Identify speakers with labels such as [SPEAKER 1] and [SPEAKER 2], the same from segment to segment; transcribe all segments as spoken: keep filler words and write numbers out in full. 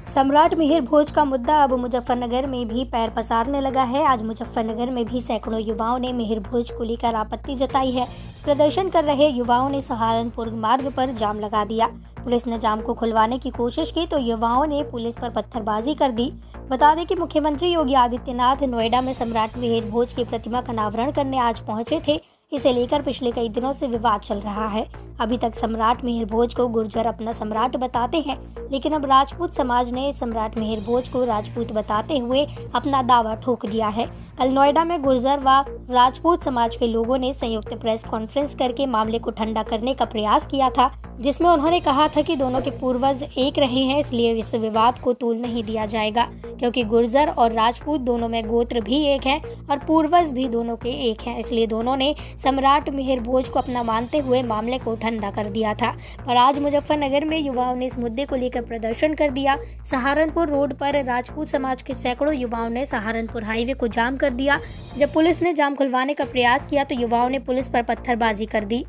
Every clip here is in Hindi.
[SPEAKER 1] सम्राट मिहिर भोज का मुद्दा अब मुजफ्फरनगर में भी पैर पसारने लगा है। आज मुजफ्फरनगर में भी सैकड़ों युवाओं ने मिहिर भोज को लेकर आपत्ति जताई है। प्रदर्शन कर रहे युवाओं ने सहारनपुर मार्ग पर जाम लगा दिया। पुलिस ने जाम को खुलवाने की कोशिश की तो युवाओं ने पुलिस पर पत्थरबाजी कर दी। बता दें कि मुख्यमंत्री योगी आदित्यनाथ नोएडा में सम्राट मिहिर भोज की प्रतिमा का अनावरण करने आज पहुंचे थे। इसे लेकर पिछले कई दिनों से विवाद चल रहा है। अभी तक सम्राट मिहिर भोज को गुर्जर अपना सम्राट बताते हैं, लेकिन अब राजपूत समाज ने सम्राट मिहिर भोज को राजपूत बताते हुए अपना दावा ठोक दिया है। कल नोएडा में गुर्जर व राजपूत समाज के लोगों ने संयुक्त प्रेस कॉन्फ्रेंस करके मामले को ठंडा करने का प्रयास किया था, जिसमें उन्होंने कहा था कि दोनों के पूर्वज एक रहे हैं, इसलिए इस विवाद को तूल नहीं दिया जाएगा, क्योंकि गुर्जर और राजपूत दोनों में गोत्र भी एक हैं और पूर्वज भी दोनों के एक हैं। इसलिए दोनों ने सम्राट मिहिर भोज को अपना मानते हुए मामले को ठंडा कर दिया था। पर आज मुजफ्फरनगर में युवाओं ने इस मुद्दे को लेकर प्रदर्शन कर दिया। सहारनपुर रोड पर राजपूत समाज के सैकड़ों युवाओं ने सहारनपुर हाईवे को जाम कर दिया। जब पुलिस ने जाम खुलवाने का प्रयास किया तो युवाओं ने पुलिस पर पत्थरबाजी कर दी।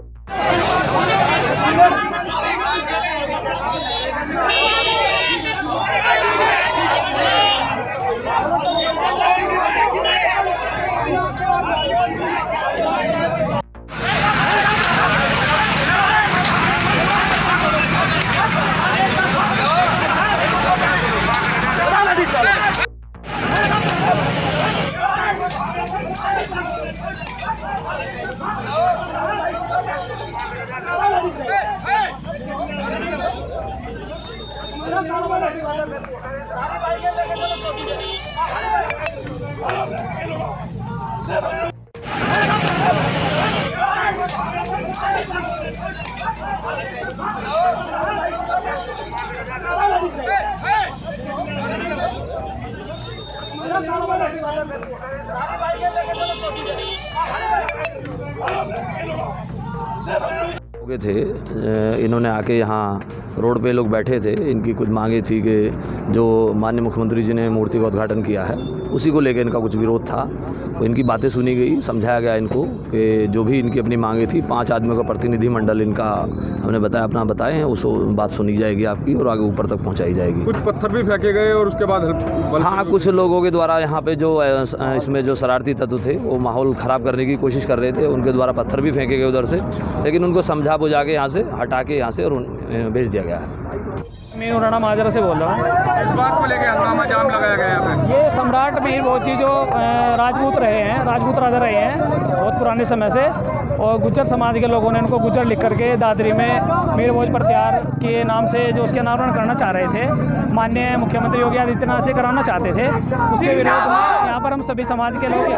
[SPEAKER 2] थे इन्होंने आके यहाँ रोड पे लोग बैठे थे। इनकी कुछ मांगे थी कि जो माननीय मुख्यमंत्री जी ने मूर्ति का उद्घाटन किया है उसी को लेकर इनका कुछ विरोध था। तो इनकी बातें सुनी गई, समझाया गया इनको कि जो भी इनकी अपनी मांगे थी, पांच आदमियों का प्रतिनिधि मंडल इनका हमने बताया अपना बताए हैं, उस बात सुनी जाएगी आपकी और आगे ऊपर तक पहुँचाई जाएगी।
[SPEAKER 3] कुछ पत्थर भी फेंके गए और उसके बाद
[SPEAKER 2] हाँ, कुछ लोगों के द्वारा यहाँ पे जो इसमें जो शरारती तत्व थे वो माहौल ख़राब करने की कोशिश कर रहे थे। उनके द्वारा पत्थर भी फेंके गए उधर से, लेकिन उनको समझा बुझा के यहाँ से हटा के यहाँ से और भेज दिया गया है।
[SPEAKER 4] मैं उराना माजरा से बोल रहा हूँ।
[SPEAKER 3] इस बात को लेकर हंगामा जाम लगाया गया है।
[SPEAKER 4] ये सम्राट मिहिर भोज जी जो राजपूत रहे हैं, राजपूत राजा रहे हैं बहुत पुराने समय से, और गुज्जर समाज के लोगों ने उनको गुज्जर लिख करके दादरी में मिहिर भोज प्रत्यार के नाम से जो उसके अनावरण करना चाह रहे थे, माननीय मुख्यमंत्री योगी आदित्यनाथ से कराना चाहते थे। उसके विरोध में यहाँ पर हम सभी समाज के लोग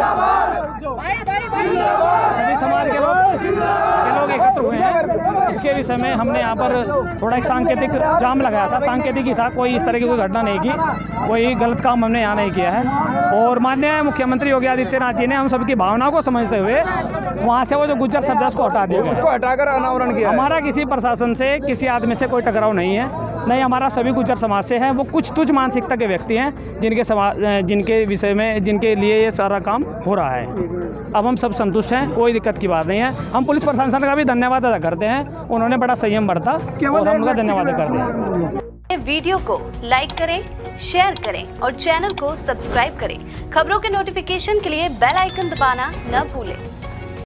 [SPEAKER 4] सभी समाज के लोग के लोग एकत्र हुए हैं। इसके विषय में हमने यहाँ पर थोड़ा एक सांकेतिक जाम लगाया था। सांकेतिक ही था, कोई इस तरह की कोई घटना नहीं की, कोई गलत काम हमने यहाँ नहीं किया है। और माननीय मुख्यमंत्री योगी आदित्यनाथ जी ने हम सबकी भावनाओं को समझते हुए वहाँ से वो जो गुज्जर शब्द उसको हटा दिया गया,
[SPEAKER 3] उसको हटाकर अनावरण किया।
[SPEAKER 4] हमारा किसी प्रशासन से, किसी आदमी से कोई टकराव नहीं है, नहीं, हमारा सभी गुज्जर समाज से है। वो कुछ तुच्छ मानसिकता के व्यक्ति हैं जिनके समाज जिनके विषय में जिनके लिए ये सारा काम हो रहा है। अब हम सब संतुष्ट हैं, कोई दिक्कत की बात नहीं है। हम पुलिस प्रशासन का भी धन्यवाद अदा करते हैं, उन्होंने बड़ा संयम बरता और हम उनका धन्यवाद अदा करते हैं।
[SPEAKER 5] वीडियो को लाइक करें, शेयर करें और चैनल को सब्सक्राइब करें। खबरों के नोटिफिकेशन के लिए बेल आइकन दबाना न भूलें।